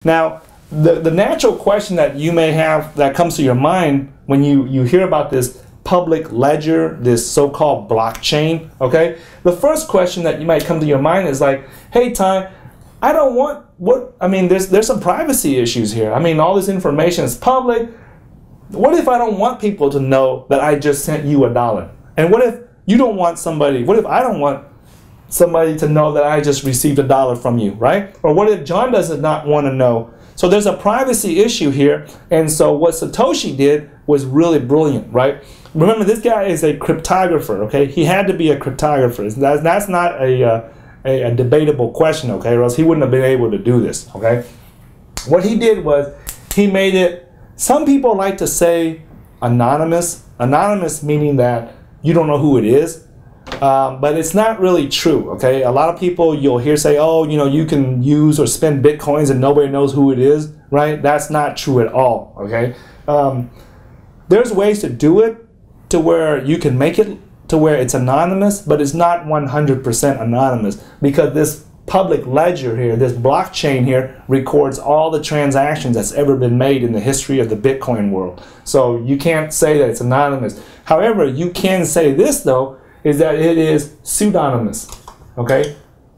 Now, the natural question that you may have that comes to your mind when you hear about this public ledger, this so-called blockchain, okay? The first question that you might come to your mind is like, hey, Ty, I don't want there's some privacy issues here. I mean, all this information is public. What if I don't want people to know that I just sent you $1? And what if you don't want somebody, what if I don't want somebody to know that I just received $1 from you, right? Or what if John does not want to know? So there's a privacy issue here. And so what Satoshi did was really brilliant, right? Remember, this guy is a cryptographer, okay? He had to be a cryptographer. That's not a debatable question, okay? Or else he wouldn't have been able to do this, okay? What he did was he made it, some people like to say anonymous. Anonymous meaning that you don't know who it is. But it's not really true, okay? A lot of people you'll hear say, oh, you know, you can use or spend Bitcoins and nobody knows who it is, right? That's not true at all, okay? There's ways to do it to where you can make it to where it's anonymous, but it's not 100% anonymous, because this public ledger here, this blockchain here, records all the transactions that's ever been made in the history of the Bitcoin world. So you can't say that it's anonymous. However, you can say this, though, is that it is pseudonymous, okay?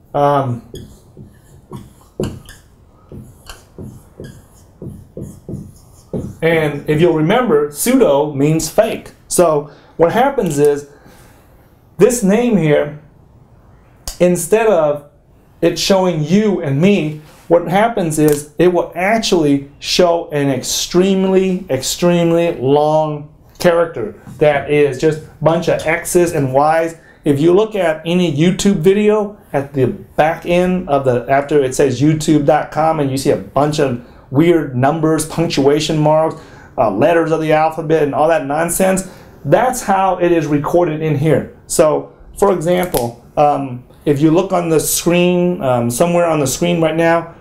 And if you'll remember, pseudo means fake. So what happens is, this name here, instead of it showing you and me, what happens is it will actually show an extremely, extremely long character that is just a bunch of X's and Y's. If you look at any YouTube video, at the back end of after it says youtube.com, and you see a bunch of weird numbers, punctuation marks, letters of the alphabet, and all that nonsense, that's how it is recorded in here. So, for example, if you look on the screen, somewhere on the screen right now,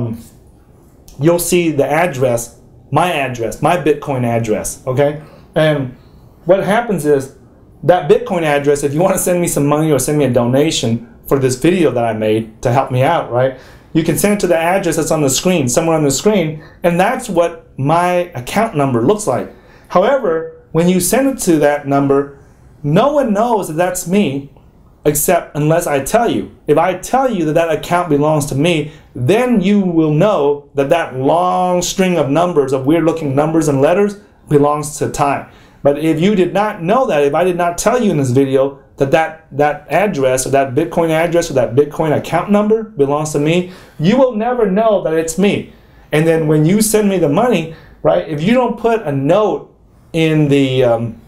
you'll see the address, my Bitcoin address, okay? And what happens is, that Bitcoin address, if you want to send me some money or send me a donation for this video that I made to help me out, right? You can send it to the address that's on the screen, somewhere on the screen, and that's what my account number looks like. However, when you send it to that number, no one knows that that's me, except unless I tell you. If I tell you that that account belongs to me, then you will know that that long string of numbers, of weird looking numbers and letters, belongs to Ty. But if you did not know that, if I did not tell you in this video that that address or that Bitcoin address or that Bitcoin account number belongs to me, you will never know that it's me. And then when you send me the money, right, if you don't put a note in the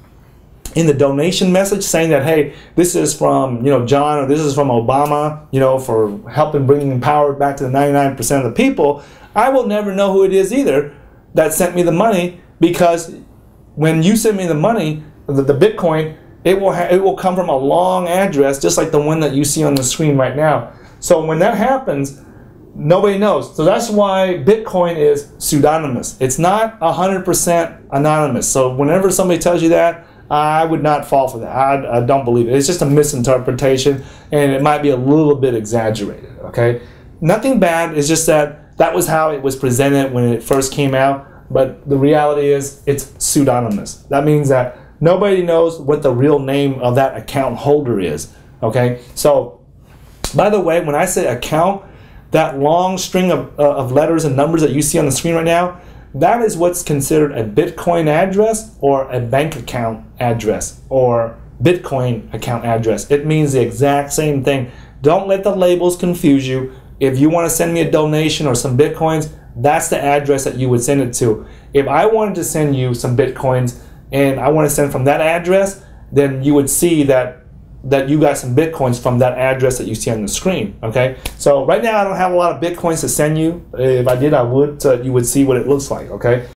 donation message saying that, hey, this is from, you know, John, or this is from Obama, you know, for helping bringing power back to the 99% of the people, I will never know who it is either that sent me the money, because when you send me the money, the Bitcoin, it will come from a long address, just like the one that you see on the screen right now. So when that happens, nobody knows. So that's why Bitcoin is pseudonymous. It's not 100% anonymous. So whenever somebody tells you that, I would not fall for that. I don't believe it. It's just a misinterpretation, and it might be a little bit exaggerated, okay? Nothing bad. It's just that that was how it was presented when it first came out. But the reality is, it's pseudonymous. That means that nobody knows what the real name of that account holder is, okay? So, by the way, when I say account, that long string of letters and numbers that you see on the screen right now, that is what's considered a Bitcoin address or a bank account address or Bitcoin account address. It means the exact same thing. Don't let the labels confuse you. If you want to send me a donation or some Bitcoins, that's the address that you would send it to. If I wanted to send you some Bitcoins and I want to send from that address, then you would see that you got some Bitcoins from that address that you see on the screen, okay? So right now I don't have a lot of Bitcoins to send you. If I did, I would, so you would see what it looks like, okay?